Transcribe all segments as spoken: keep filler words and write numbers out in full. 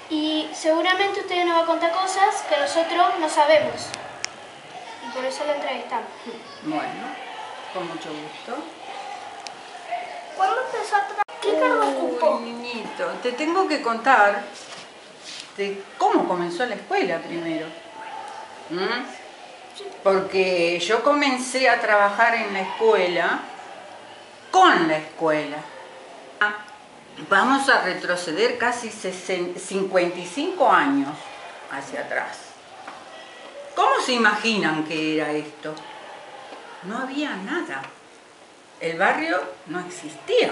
Y seguramente usted nos va a contar cosas que nosotros no sabemos. Y por eso lo entrevistamos. Bueno, con mucho gusto. ¿Cuándo empezó a trabajar? ¿Qué cargo ocupó? Uy, niñito, te tengo que contar de cómo comenzó la escuela primero. ¿Mm? Porque yo comencé a trabajar en la escuela con la escuela. Vamos a retroceder casi cincuenta y cinco años hacia atrás. ¿Cómo se imaginan que era esto? No había nada. El barrio no existía.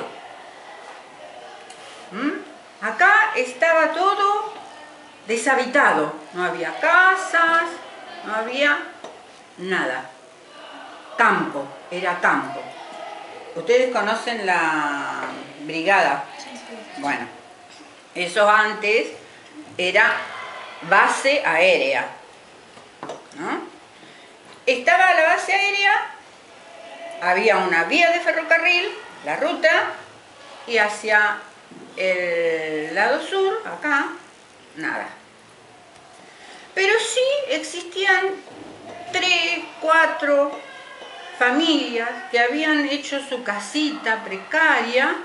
¿Mm? Acá estaba todo deshabitado. No había casas, no había nada. Campo, era campo. ¿Ustedes conocen la brigada? Bueno, eso antes era base aérea, ¿no? Estaba la base aérea, había una vía de ferrocarril, la ruta, y hacia el lado sur, acá, nada. Pero sí existían tres, cuatro familias que habían hecho su casita precaria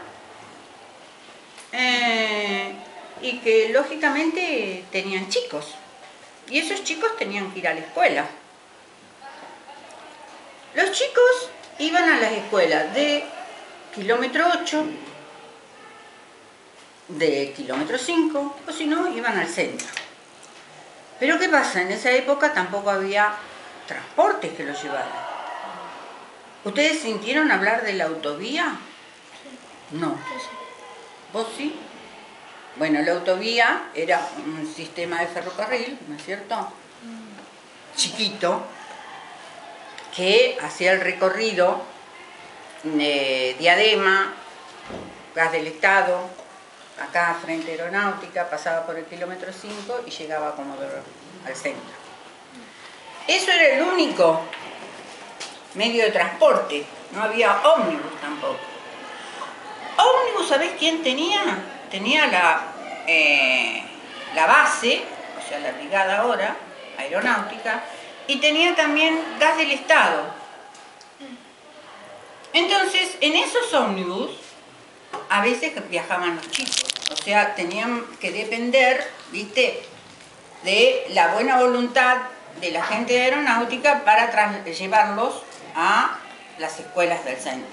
eh, y que lógicamente tenían chicos. Y esos chicos tenían que ir a la escuela. Los chicos iban a las escuelas de kilómetro ocho, de kilómetro cinco, o si no, iban al centro. Pero ¿qué pasa? En esa época tampoco había transportes que los llevaran. ¿Ustedes sintieron hablar de la autovía? No. ¿Vos sí? Bueno, la autovía era un sistema de ferrocarril, ¿no es cierto? Chiquito, que hacía el recorrido de Diadema, Gas del Estado, acá frente a Aeronáutica, pasaba por el kilómetro cinco y llegaba a Comodoro, al centro. Eso era el único medio de transporte, no había ómnibus tampoco. Ómnibus, ¿sabés quién tenía? Tenía la, eh, la base, o sea, la brigada ahora, aeronáutica, y tenía también Gas del Estado. Entonces, en esos ómnibus, a veces viajaban los chicos, o sea, tenían que depender, ¿viste?, de la buena voluntad de la gente de aeronáutica para llevarlos a las escuelas del centro.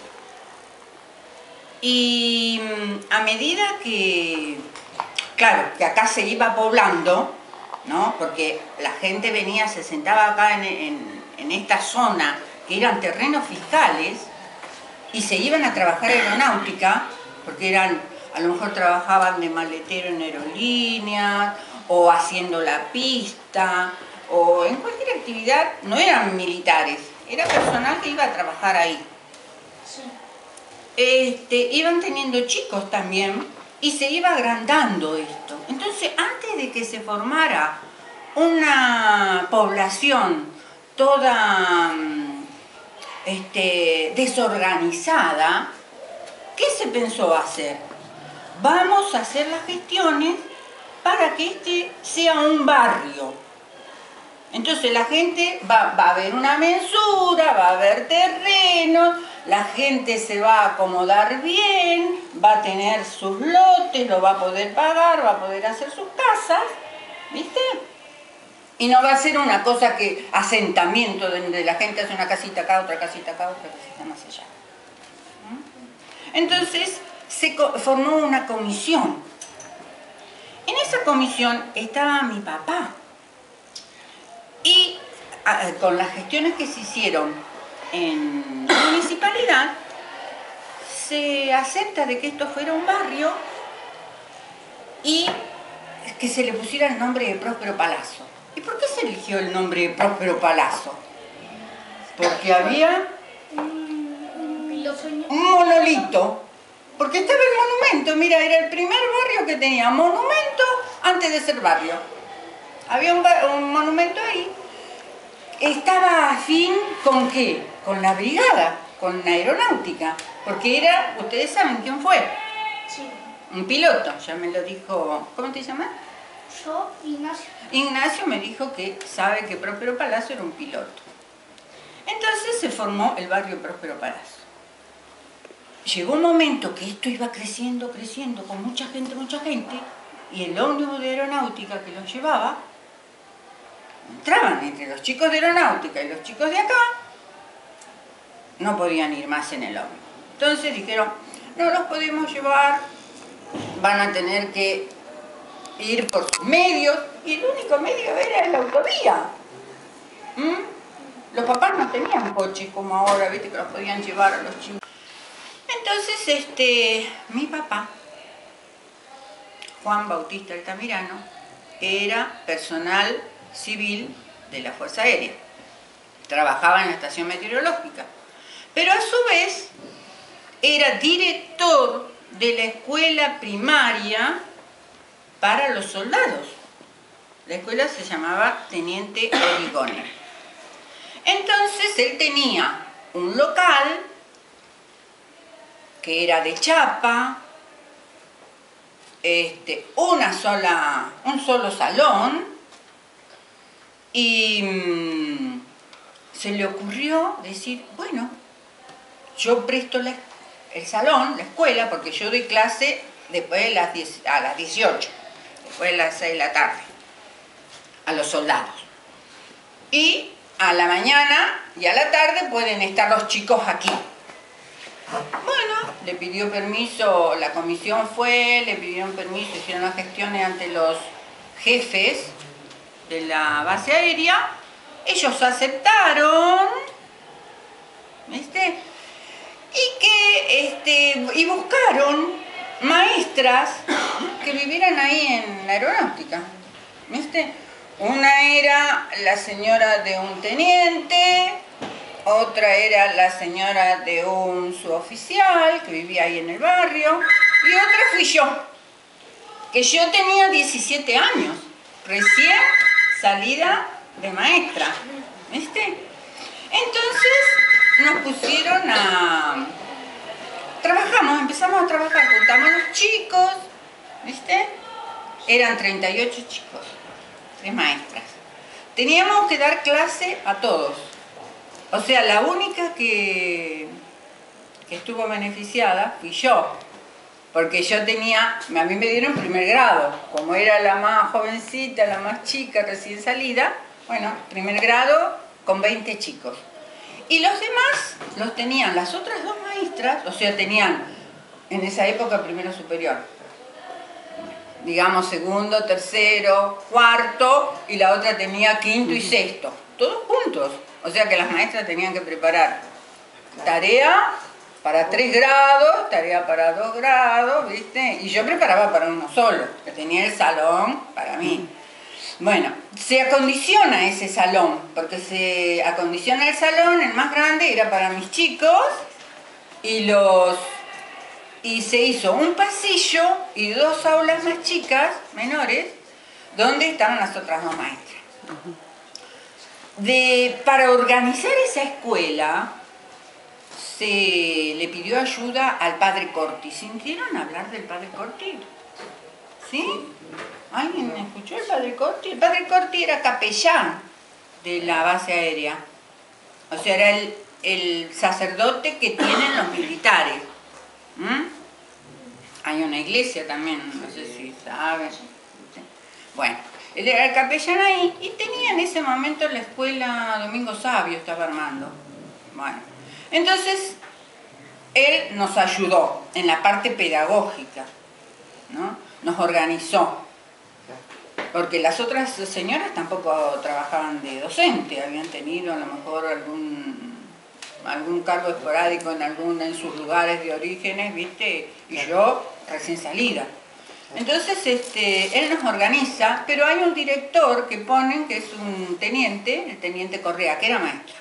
Y a medida que, claro, que acá se iba poblando, ¿no? Porque la gente venía, se sentaba acá en, en, en esta zona, que eran terrenos fiscales, y se iban a trabajar aeronáutica, porque eran, a lo mejor trabajaban de maletero en aerolíneas, o haciendo la pista, o en cualquier actividad, no eran militares, era personal que iba a trabajar ahí. Sí. Este, iban teniendo chicos también y se iba agrandando esto. Entonces, antes de que se formara una población toda este, desorganizada, ¿qué se pensó hacer? Vamos a hacer las gestiones para que este sea un barrio. Entonces la gente va, va a haber una mensura, va a haber terrenos, la gente se va a acomodar bien, va a tener sus lotes, lo va a poder pagar, va a poder hacer sus casas, ¿viste? Y no va a ser una cosa que asentamiento, donde la gente hace una casita acá, otra casita acá, otra casita más allá. Entonces se formó una comisión. En esa comisión estaba mi papá. Y a, con las gestiones que se hicieron en la municipalidad, se acepta de que esto fuera un barrio y que se le pusiera el nombre de Próspero Palazzo. ¿Y por qué se eligió el nombre de Próspero Palazzo? Porque había un monolito. Porque estaba el monumento, mira, era el primer barrio que tenía monumento antes de ser barrio. Había un, un monumento ahí. Estaba afín ¿con qué? Con la brigada, con la aeronáutica. Porque era, ustedes saben quién fue. Sí. Un piloto, ya me lo dijo, ¿cómo te llamas? Yo, Ignacio. Ignacio me dijo que sabe que Próspero Palazzo era un piloto. Entonces se formó el barrio Próspero Palazzo. Llegó un momento que esto iba creciendo, creciendo, con mucha gente, mucha gente, y el ómnibus de aeronáutica que los llevaba, entraban entre los chicos de aeronáutica y los chicos de acá, no podían ir más en el ómnibus. Entonces dijeron, no los podemos llevar, van a tener que ir por sus medios, y el único medio era la autovía. ¿Mm? Los papás no tenían coches como ahora, viste, que los podían llevar a los chicos. Entonces, este, mi papá, Juan Bautista Altamirano, era personal civil de la Fuerza Aérea. Trabajaba en la estación meteorológica. Pero a su vez, era director de la escuela primaria para los soldados. La escuela se llamaba Teniente Origone. Entonces él tenía un local que era de chapa, este, una sola, un solo salón, y mmm, se le ocurrió decir, bueno, yo presto la, el salón, la escuela, porque yo doy clase después de las diez, a las dieciocho, después de las seis de la tarde, a los soldados. Y a la mañana y a la tarde pueden estar los chicos aquí. Bueno, le pidió permiso, la comisión fue, le pidieron permiso, hicieron las gestiones ante los jefes de la base aérea, ellos aceptaron, ¿viste? Y que, este, y buscaron maestras que vivieran ahí en la aeronáutica, ¿viste? Una era la señora de un teniente, otra era la señora de un suboficial que vivía ahí en el barrio, y otra fui yo, que yo tenía diecisiete años, recién salida de maestra, ¿viste? Entonces nos pusieron a... Trabajamos, empezamos a trabajar, juntamos los chicos, ¿viste? Eran treinta y ocho chicos, tres maestras. Teníamos que dar clase a todos. O sea, la única que, que estuvo beneficiada fui yo, porque yo tenía, a mí me dieron primer grado, como era la más jovencita, la más chica, recién salida, bueno, primer grado con veinte chicos. Y los demás los tenían las otras dos maestras, o sea, tenían en esa época primero superior, digamos segundo, tercero, cuarto, y la otra tenía quinto y sexto, todos juntos. O sea que las maestras tenían que preparar tarea para tres grados, tarea para dos grados, ¿viste? Y yo preparaba para uno solo, que tenía el salón para mí. Bueno, se acondiciona ese salón, porque se acondiciona el salón, el más grande era para mis chicos, y, los, y se hizo un pasillo y dos aulas más chicas, menores, donde estaban las otras dos maestras. De, para organizar esa escuela se le pidió ayuda al padre Corti. ¿Sintieron hablar del padre Corti? ¿Sí? ¿Alguien escuchó el padre Corti? El padre Corti era capellán de la base aérea. O sea, era el, el sacerdote que tienen los militares. ¿Mm? Hay una iglesia también, no sé si saben. Bueno. Él era el capellán ahí y tenía en ese momento la escuela Domingo Sabio, estaba armando. Bueno, entonces él nos ayudó en la parte pedagógica, ¿no? Nos organizó, porque las otras señoras tampoco trabajaban de docente, habían tenido a lo mejor algún, algún cargo esporádico en, algún, en sus lugares de orígenes, ¿viste? Y yo recién salida. Entonces este, él nos organiza, pero hay un director que ponen, que es un teniente, el teniente Correa, que era maestro.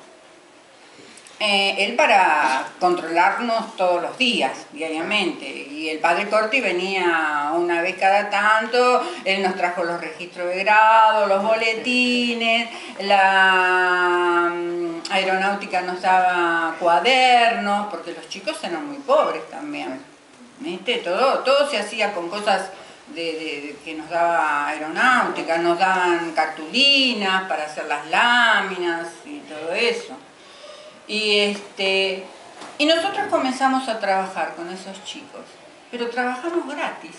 Eh, él para controlarnos todos los días, diariamente, y el padre Corti venía una vez cada tanto, él nos trajo los registros de grado, los boletines, la um, aeronáutica nos daba cuadernos, porque los chicos eran muy pobres también. ¿Viste? Todo, todo se hacía con cosas de, de, de que nos daba aeronáutica, nos daban cartulinas para hacer las láminas y todo eso. Y, este, y nosotros comenzamos a trabajar con esos chicos, pero trabajamos gratis.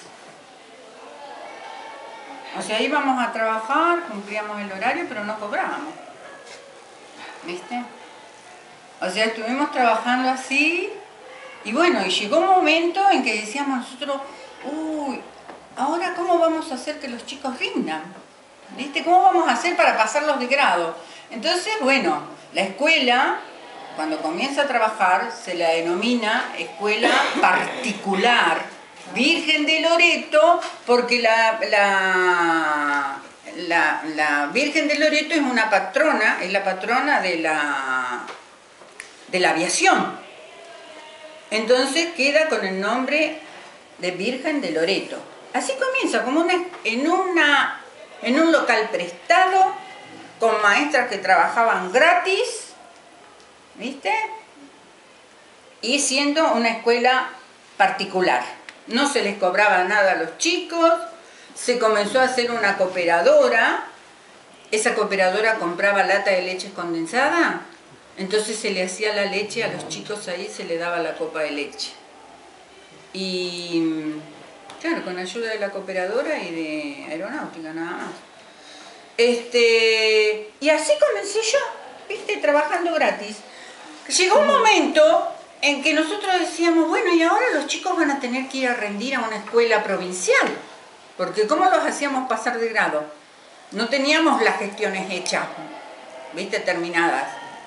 O sea, íbamos a trabajar, cumplíamos el horario, pero no cobrábamos. ¿Viste? O sea, estuvimos trabajando así, y bueno, y llegó un momento en que decíamos nosotros, uy, ahora ¿cómo vamos a hacer que los chicos rindan? ¿Viste? ¿Cómo vamos a hacer para pasarlos de grado? Entonces, bueno, la escuela, cuando comienza a trabajar, se la denomina escuela particular Virgen de Loreto, porque la, la, la, la Virgen de Loreto es una patrona, es la patrona de la, de la aviación. Entonces queda con el nombre de Virgen de Loreto. Así comienza, como una, en, una, en un local prestado, con maestras que trabajaban gratis, ¿viste? Y siendo una escuela particular. No se les cobraba nada a los chicos, se comenzó a hacer una cooperadora, esa cooperadora compraba lata de leche condensada, entonces se le hacía la leche a los chicos ahí, se le daba la copa de leche. Y claro, con ayuda de la cooperadora y de aeronáutica nada más. Este, y así comencé yo, ¿viste? Trabajando gratis. Llegó un momento en que nosotros decíamos, bueno, y ahora los chicos van a tener que ir a rendir a una escuela provincial, porque ¿cómo los hacíamos pasar de grado? No teníamos las gestiones hechas, ¿viste? Terminadas.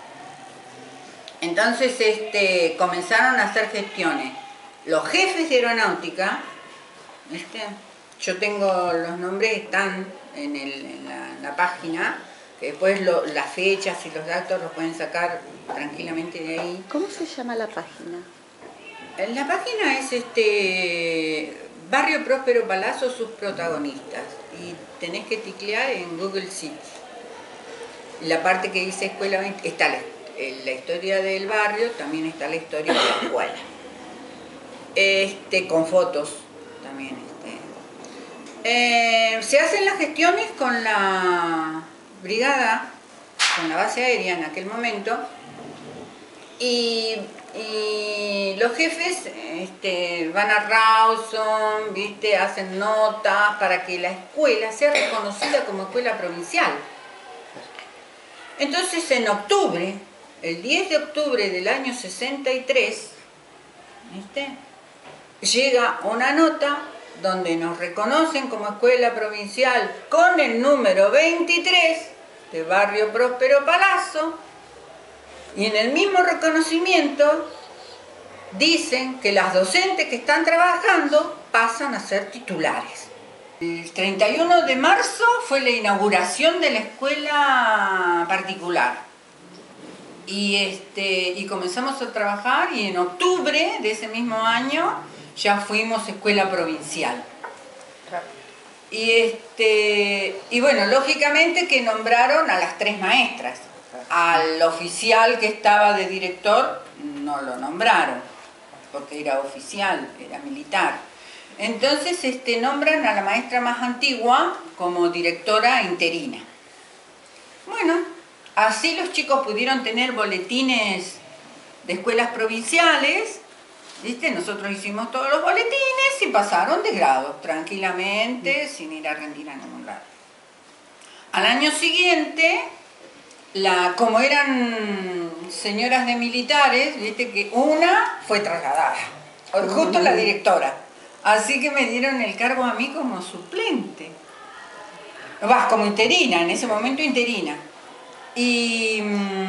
Entonces este, comenzaron a hacer gestiones. Los jefes de aeronáutica, ¿viste? Yo tengo los nombres, están en, el, en, la, en la página, que después lo, las fechas y los datos los pueden sacar tranquilamente de ahí. ¿Cómo se llama la página? La página es este Barrio Próspero Palazzo, sus protagonistas, y tenés que ticlear en Google City. La parte que dice escuela está la, la historia del barrio, también está la historia de la escuela, este, con fotos también. Este. Eh, se hacen las gestiones con la brigada, con la base aérea en aquel momento, y, y los jefes este, van a Rawson, ¿viste? Hacen notas para que la escuela sea reconocida como escuela provincial. Entonces en octubre, el diez de octubre del año sesenta y tres, ¿viste? Llega una nota donde nos reconocen como escuela provincial con el número veintitrés de Barrio Próspero Palazzo, y en el mismo reconocimiento dicen que las docentes que están trabajando pasan a ser titulares. El treinta y uno de marzo fue la inauguración de la escuela particular. Y, este, y comenzamos a trabajar, y en octubre de ese mismo año ya fuimos escuela provincial. Y, este, y bueno, lógicamente que nombraron a las tres maestras. Al oficial que estaba de director no lo nombraron, porque era oficial, era militar. Entonces este, nombran a la maestra más antigua como directora interina. Bueno, así los chicos pudieron tener boletines de escuelas provinciales, ¿viste? Nosotros hicimos todos los boletines y pasaron de grado, tranquilamente, sin ir a rendir a ningún lado. Al año siguiente, la, como eran señoras de militares, ¿viste? Que una fue trasladada, justo la directora. Así que me dieron el cargo a mí como suplente. Vas, como interina, en ese momento interina. Y,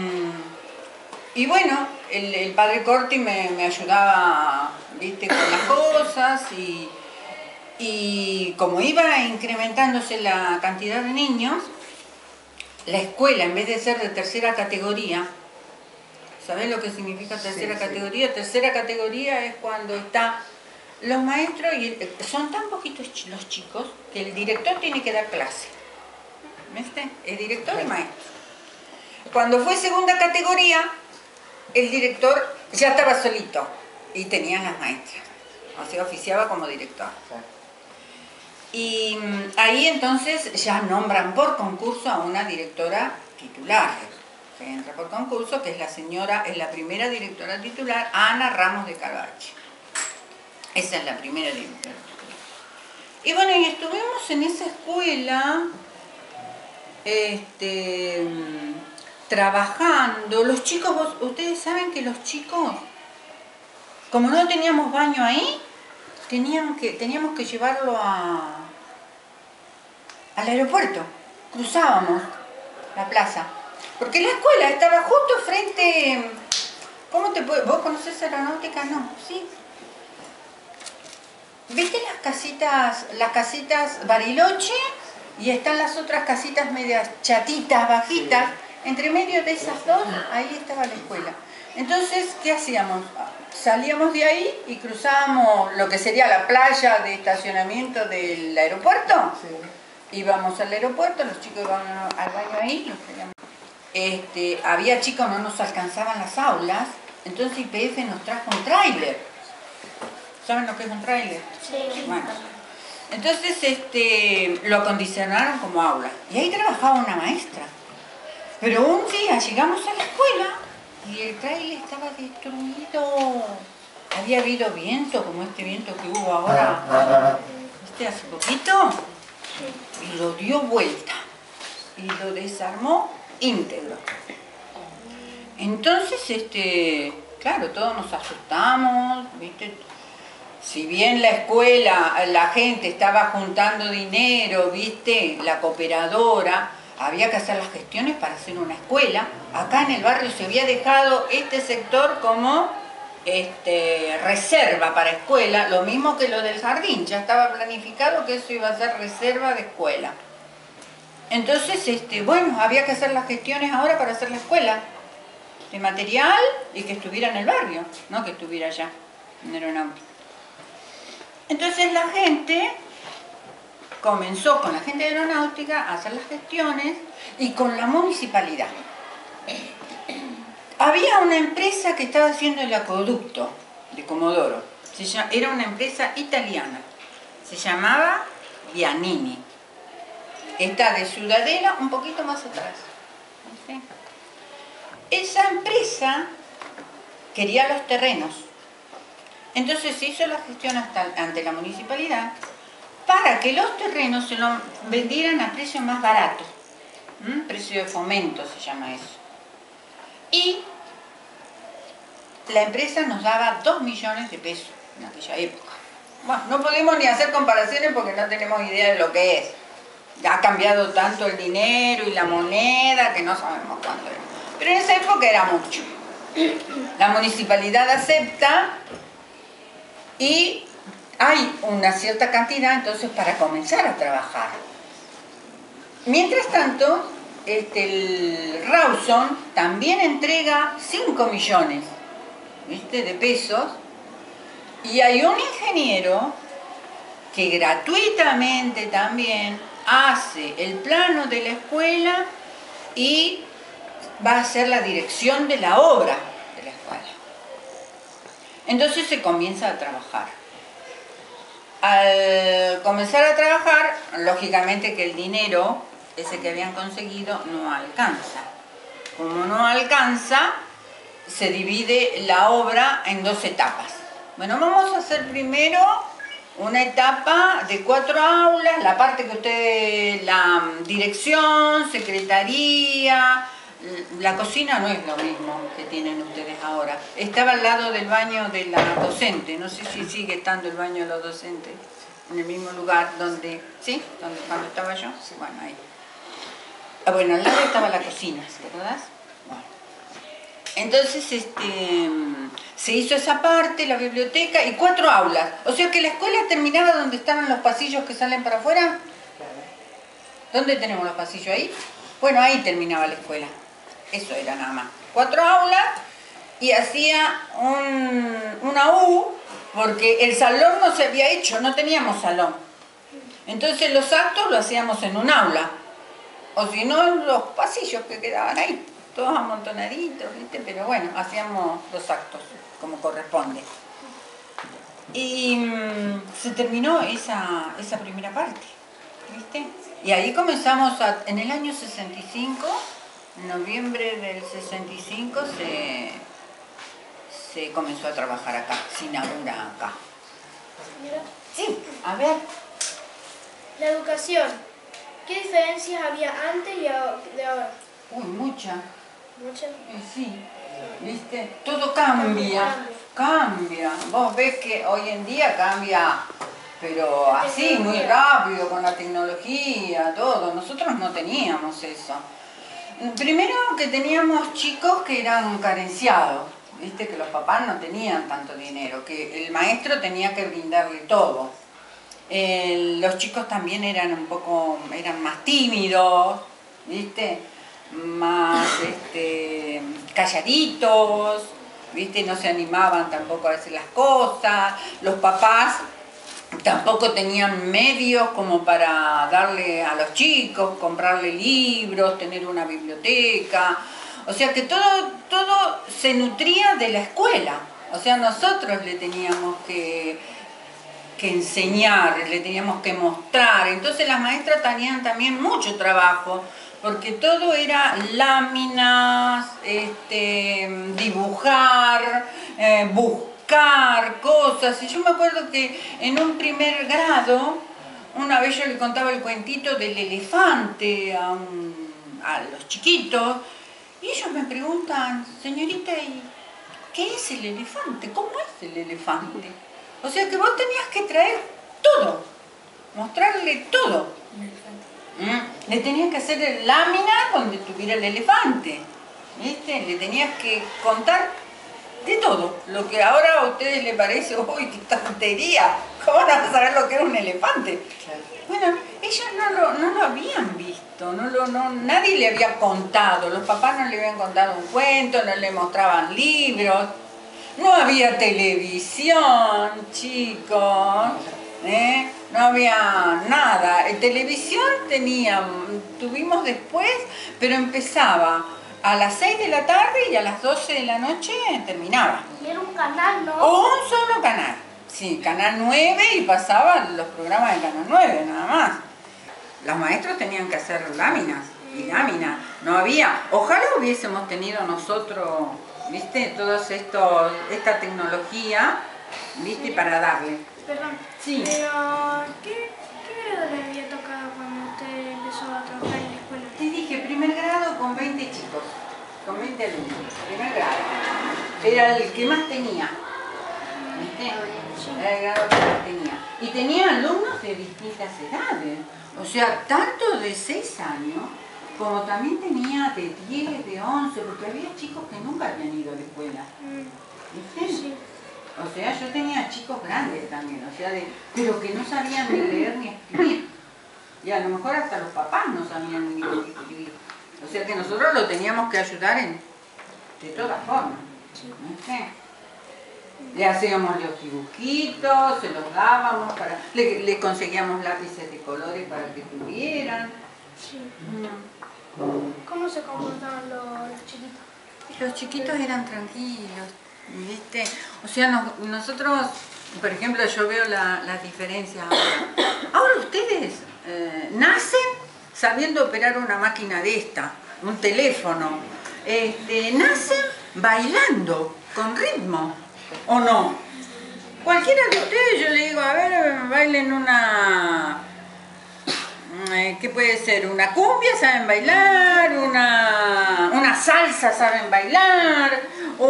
y bueno, el, el padre Corti me, me ayudaba, ¿viste? Con las cosas, y, y como iba incrementándose la cantidad de niños, la escuela, en vez de ser de tercera categoría, ¿sabés lo que significa tercera sí, categoría? Sí. Tercera categoría es cuando está los maestros, y son tan poquitos los chicos que el director tiene que dar clase. ¿Viste? El director y maestro. Cuando fue segunda categoría, el director ya estaba solito y tenían las maestras. O sea, oficiaba como director. Y ahí entonces ya nombran por concurso a una directora titular. Se entra por concurso, que es la señora, es la primera directora titular, Ana Ramos de Carvache. Esa es la primera directora titular. Y bueno, y estuvimos en esa escuela, este, trabajando. Los chicos, vos, ustedes saben que los chicos, como no teníamos baño ahí, tenían que, teníamos que llevarlo a, al aeropuerto. Cruzábamos la plaza. Porque la escuela estaba justo frente... ¿Cómo te puedo? ¿Vos conocés aeronáutica? No, ¿sí? ¿Viste las casitas, las casitas Bariloche? Y están las otras casitas medias chatitas, bajitas. Entre medio de esas dos, ahí estaba la escuela. Entonces, ¿qué hacíamos? Salíamos de ahí y cruzábamos lo que sería la playa de estacionamiento del aeropuerto. Sí. Íbamos al aeropuerto, los chicos iban al baño ahí, los teníamos. Este, había chicos, no nos alcanzaban las aulas, entonces I P F nos trajo un tráiler. ¿Saben lo que es un tráiler? Sí. Bueno, entonces este, lo acondicionaron como aula. Y ahí trabajaba una maestra. Pero un día llegamos a la escuela y el tráiler estaba destruido. Había habido viento, como este viento que hubo ahora, ¿viste? Hace poquito. Y lo dio vuelta. Y lo desarmó íntegro. Entonces, este, claro, todos nos asustamos, ¿viste? Si bien la escuela, la gente estaba juntando dinero, ¿viste? La cooperadora, había que hacer las gestiones para hacer una escuela. Acá en el barrio se había dejado este sector como este, reserva para escuela, lo mismo que lo del jardín, ya estaba planificado que eso iba a ser reserva de escuela. Entonces, este, bueno, había que hacer las gestiones ahora para hacer la escuela de material y que estuviera en el barrio, no que estuviera allá, en aeronáutica. Entonces la gente comenzó con la gente de aeronáutica a hacer las gestiones y con la municipalidad. Había una empresa que estaba haciendo el acueducto de Comodoro, se llama, era una empresa italiana, se llamaba Giannini. Está de Ciudadela un poquito más atrás. ¿Sí? Esa empresa quería los terrenos. Entonces se hizo la gestión hasta, ante la municipalidad para que los terrenos se los vendieran a precio más barato. ¿Mm? Precio de fomento se llama eso. Y la empresa nos daba dos millones de pesos en aquella época. Bueno, no podemos ni hacer comparaciones porque no tenemos idea de lo que es. Ya ha cambiado tanto el dinero y la moneda que no sabemos cuánto era. Pero en esa época era mucho. La municipalidad acepta y hay una cierta cantidad entonces para comenzar a trabajar. Mientras tanto, este, el Rawson también entrega cinco millones, ¿viste?, de pesos, y hay un ingeniero que gratuitamente también hace el plano de la escuela y va a hacer la dirección de la obra de la escuela. Entonces se comienza a trabajar. Al comenzar a trabajar, lógicamente que el dinero, ese que habían conseguido, no alcanza. Como no alcanza, se divide la obra en dos etapas. Bueno, vamos a hacer primero una etapa de cuatro aulas, la parte que ustedes, la dirección, secretaría, la cocina no es lo mismo que tienen ustedes ahora. Estaba al lado del baño de la docente, no sé si sigue estando el baño de los docentes, en el mismo lugar donde, ¿sí? Donde cuando estaba yo, bueno, ahí. Ah, bueno, al lado estaba la cocina, ¿verdad? Bueno. Entonces, este, se hizo esa parte, la biblioteca y cuatro aulas. O sea que la escuela terminaba donde estaban los pasillos que salen para afuera. ¿Dónde tenemos los pasillos ahí? Bueno, ahí terminaba la escuela. Eso era nada más. Cuatro aulas y hacía un, una U, porque el salón no se había hecho, no teníamos salón. Entonces los actos los hacíamos en un aula. O si no, en los pasillos que quedaban ahí. Todos amontonaditos, ¿viste? Pero bueno, hacíamos los actos como corresponde. Y mmm, se terminó esa, esa primera parte, ¿viste? Y ahí comenzamos, a, en el año sesenta y cinco, en noviembre del sesenta y cinco, se, se comenzó a trabajar acá, se inaugura acá. Señora, Sí, a ver. la educación. ¿Qué diferencias había antes y a- de ahora? Uy, mucha. Muchas. Eh, sí, ¿viste? Todo cambia, cambia. Vos ves que hoy en día cambia, pero así, muy rápido, con la tecnología, todo. Nosotros no teníamos eso. Primero que teníamos chicos que eran carenciados, ¿viste? Que los papás no tenían tanto dinero, que el maestro tenía que brindarle todo. Eh, los chicos también eran un poco, eran más tímidos, ¿viste? Más este, calladitos, ¿viste? No se animaban tampoco a hacer las cosas. Los papás tampoco tenían medios como para darle a los chicos, comprarle libros, tener una biblioteca. O sea que todo, todo se nutría de la escuela. O sea, nosotros le teníamos que, que enseñar, le teníamos que mostrar. Entonces las maestras tenían también mucho trabajo, porque todo era láminas, este, dibujar, eh, buscar cosas. Y yo me acuerdo que en un primer grado, una vez yo le contaba el cuentito del elefante a, un, a los chiquitos, y ellos me preguntan, señorita, ¿y qué es el elefante? ¿Cómo es el elefante? O sea que vos tenías que traer todo, mostrarle todo. ¿Mm? Le tenías que hacer el lámina donde tuviera el elefante, ¿viste? Le tenías que contar de todo. Lo que ahora a ustedes les parece, uy, qué tontería, ¿cómo van a saber lo que es un elefante? Bueno, ellos no lo, no lo habían visto, no lo, no, nadie le había contado, los papás no le habían contado un cuento, no le mostraban libros, no había televisión, chicos, ¿eh? No había nada. En televisión teníamos, tuvimos después, pero empezaba a las seis de la tarde y a las doce de la noche terminaba. Y era un canal, ¿no? O un solo canal. Sí, Canal nueve, y pasaban los programas de Canal nueve, nada más. Los maestros tenían que hacer láminas y láminas. No había. Ojalá hubiésemos tenido nosotros, ¿viste? Todos estos, esta tecnología, ¿viste? Para darle. Perdón. Sí. Pero, ¿qué, qué grado le había tocado cuando usted empezó a trabajar en la escuela? Te dije, primer grado con veinte chicos, con veinte alumnos, primer grado. Era el que más tenía, ¿viste? Era el grado que más tenía. Y tenía alumnos de distintas edades, o sea, tanto de seis años, como también tenía de diez, de once, porque había chicos que nunca habían ido a la escuela, ¿viste? Sí. O sea, yo tenía chicos grandes también, o sea, de, pero que no sabían ni leer ni escribir. Y a lo mejor hasta los papás no sabían ni leer ni escribir. O sea que nosotros lo teníamos que ayudar en, de todas formas. ¿Viste? Le hacíamos los dibujitos, se los dábamos, para, le, le conseguíamos lápices de colores para que tuvieran. Sí. Mm. ¿Cómo se comportaban los, los chiquitos? Los chiquitos eran tranquilos, ¿viste? O sea, nos, nosotros, por ejemplo, yo veo la, la diferencia. Ahora ustedes eh, nacen sabiendo operar una máquina de esta, un teléfono. Este, nacen bailando, con ritmo, ¿o no? Cualquiera de ustedes, yo le digo, a ver, bailen una... ¿Qué puede ser? Una cumbia saben bailar, una, una salsa saben bailar,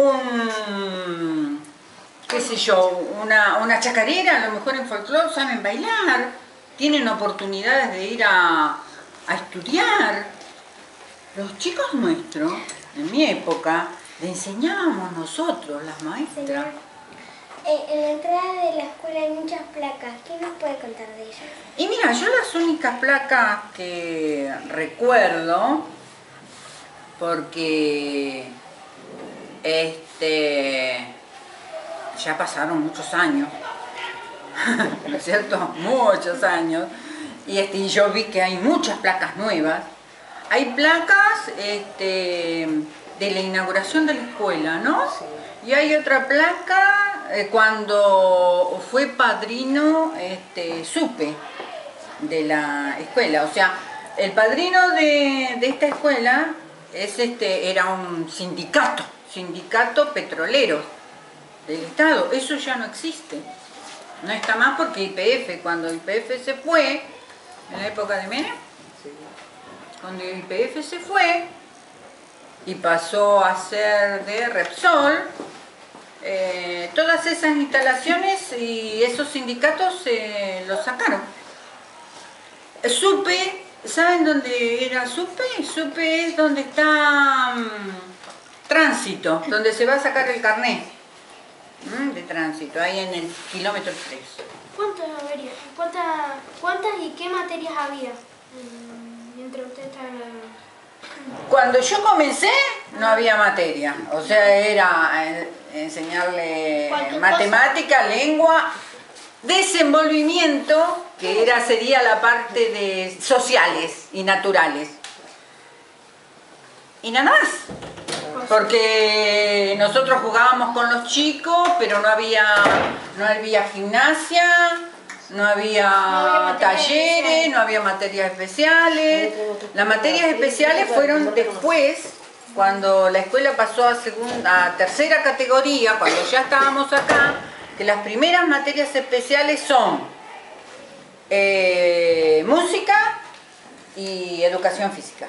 un, qué sé yo, una, una chacarera, a lo mejor en folclore saben bailar, tienen oportunidades de ir a, a estudiar. Los chicos nuestros, en mi época, le enseñábamos nosotros, las maestras. Señor, eh, en la entrada de la escuela hay muchas placas. ¿Qué nos puede contar de ellas? Y mira, yo las únicas placas que recuerdo, porque este, ya pasaron muchos años, ¿no es cierto? Muchos años, y, este, y yo vi que hay muchas placas nuevas. Hay placas este, de la inauguración de la escuela, ¿no? Sí. Y hay otra placa eh, cuando fue padrino, este, supe de la escuela. O sea, el padrino de, de esta escuela es, este, era un sindicato, sindicato petrolero del Estado. Eso ya no existe. No está más porque Y P F, cuando Y P F se fue, en la época de Menem, cuando Y P F se fue y pasó a ser de Repsol, eh, todas esas instalaciones y esos sindicatos eh, los sacaron. Supe, ¿saben dónde era Supe? Supe es donde está um, tránsito, donde se va a sacar el carnet mm, de tránsito, ahí en el kilómetro tres. ¿Cuántas habría? ¿Cuántas, cuántas y qué materias había mm, mientras usted estaba en la... Cuando yo comencé no había materia, o sea, era eh, enseñarle matemática, lengua, desenvolvimiento, que era, sería la parte de sociales y naturales. Y nada más, porque nosotros jugábamos con los chicos, pero no había, no había gimnasia, no había, no había talleres, no había materias especiales. Las materias especiales fueron después, cuando la escuela pasó a, segunda, a tercera categoría, cuando ya estábamos acá, que las primeras materias especiales son eh, música y educación física.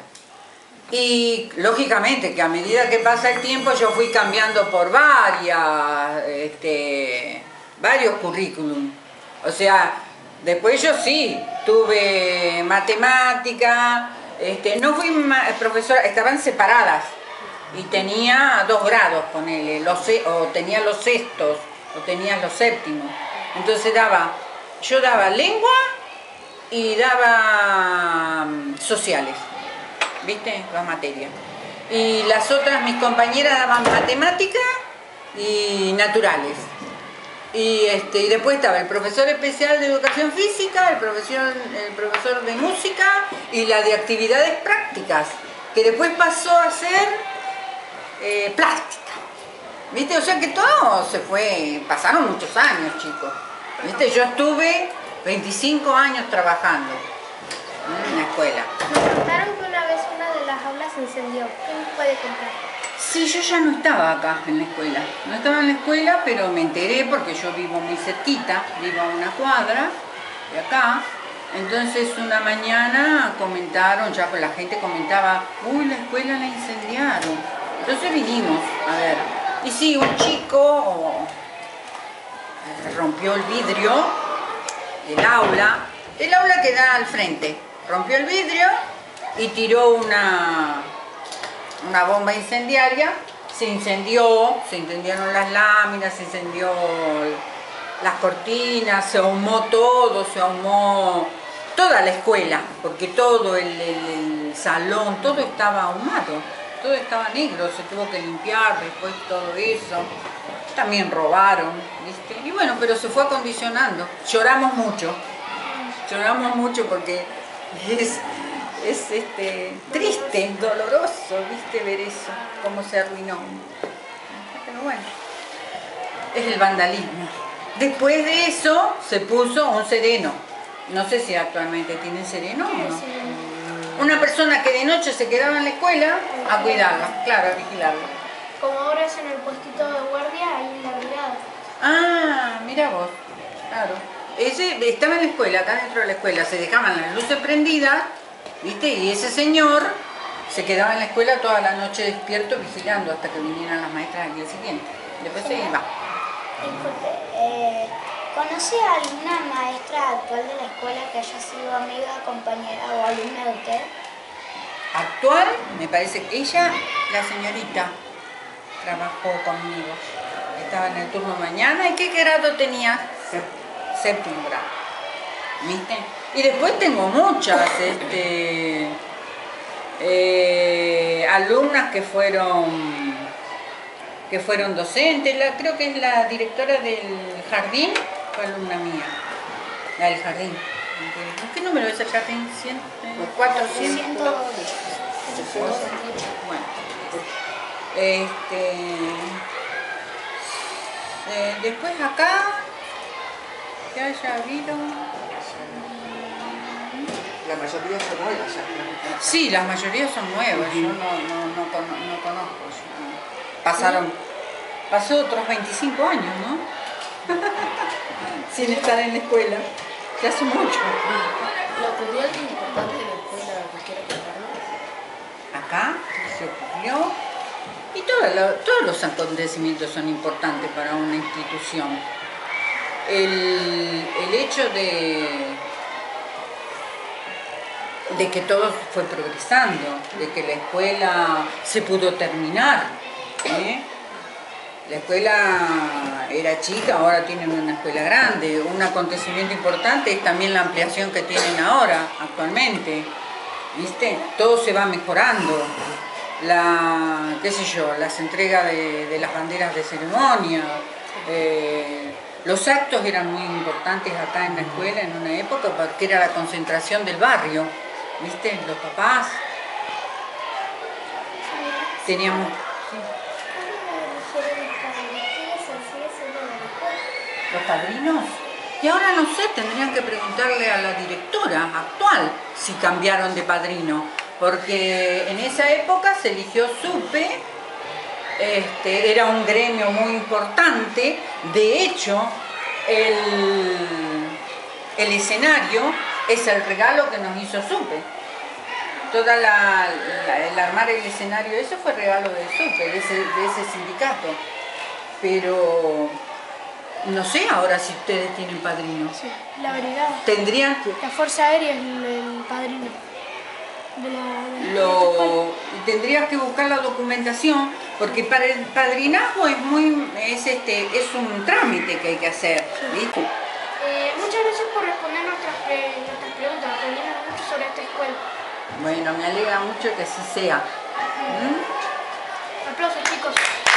Y lógicamente que a medida que pasa el tiempo yo fui cambiando por varias, este, varios currículum. O sea, después yo sí, tuve matemática, este, no fui profesora, estaban separadas y tenía dos grados, ponele, los, o tenía los sextos, o tenía los séptimos. Entonces daba, yo daba lengua y daba um, sociales, ¿viste? Las materias. Y las otras, mis compañeras daban matemática y naturales. Y, este, y después estaba el profesor especial de educación física, el profesor, el profesor de música y la de actividades prácticas, que después pasó a ser eh, plástica. ¿Viste? O sea que todo se fue, pasaron muchos años, chicos. ¿Viste? Yo estuve veinticinco años trabajando en la escuela. Nos contaron que una vez una de las aulas se incendió. ¿Quién puede contar? Sí, yo ya no estaba acá en la escuela. No estaba en la escuela, pero me enteré porque yo vivo muy cerquita, vivo a una cuadra de acá. Entonces una mañana comentaron, ya la gente comentaba, uy, la escuela la incendiaron. Entonces vinimos a ver. Y sí, un chico rompió el vidrio del aula, el aula que da al frente, rompió el vidrio y tiró una... una bomba incendiaria, se incendió, se incendiaron las láminas, se incendió las cortinas, se ahumó todo, se ahumó toda la escuela, porque todo el, el, el salón, todo estaba ahumado, todo estaba negro, se tuvo que limpiar después todo eso. También robaron, ¿viste? Y bueno, pero se fue acondicionando. Lloramos mucho, lloramos mucho porque es... Es este, triste, doloroso, viste, ver eso, cómo se arruinó. Pero bueno, es el vandalismo. Después de eso se puso un sereno. No sé si actualmente tienen sereno o no. Una persona que de noche se quedaba en la escuela a cuidarla, claro, a vigilarla. Como ahora es en el puestito de guardia, ahí en la brigada. Ah, mira vos, claro. Ese estaba en la escuela, acá dentro de la escuela, se dejaban las luces prendidas, ¿viste? Y ese señor se quedaba en la escuela toda la noche despierto vigilando hasta que vinieran las maestras al día siguiente. Después se iba. Disculpe, eh, ¿conoce a alguna maestra actual de la escuela que haya sido amiga, compañera o alumna de usted? Actual, me parece que ella, la señorita, trabajó conmigo. Estaba en el turno mañana. ¿Y qué grado tenía? Séptimo grado. ¿Viste? Y después tengo muchas este, eh, alumnas que fueron que fueron docentes. La, creo que es la directora del jardín, fue alumna mía, la del jardín. ¿Qué número es el jardín? cuatrocientos. Bueno, este, Eh, después acá, que haya habido... La mayoría son nuevas ya. Sí, la mayoría son nuevas, yo no, no, no, cono- no conozco. yo- Pasaron, pasó otros veinticinco años, ¿no? Sin estar en la escuela, ya hace mucho. ¿Lo ocurrió algo importante de la escuela que quiero contarnos? Acá se ocurrió, y todo lo- todos los acontecimientos son importantes para una institución. El, el hecho de, de que todo fue progresando, de que la escuela se pudo terminar. ¿eh? La escuela era chica, ahora tienen una escuela grande. Un acontecimiento importante es también la ampliación que tienen ahora, actualmente. ¿Viste? Todo se va mejorando. La, qué sé yo, las entregas de, de las banderas de ceremonia. eh, los actos eran muy importantes acá en la escuela en una época porque era la concentración del barrio. ¿Viste? Los papás. Teníamos... ¿Los padrinos? Y ahora no sé, tendrían que preguntarle a la directora actual si cambiaron de padrino, porque en esa época se eligió SUPE, este, era un gremio muy importante, de hecho el, el escenario es el regalo que nos hizo SUPE. Toda la, la- el armar el escenario, eso fue regalo de SUPE, de ese, de ese sindicato, pero... No sé ahora si ustedes tienen padrino. Sí, la brigada. Tendrían que... La Fuerza Aérea es el, el padrino de la, de la Lo, tendrías que buscar la documentación, porque para el padrinazgo es muy es este es un trámite que hay que hacer, ¿viste? Eh, muchas gracias por responder nuestras, pre- nuestras preguntas. Aprendimos mucho sobre esta escuela. Bueno, me alegra mucho que así sea. ¿Mm? Aplausos, chicos.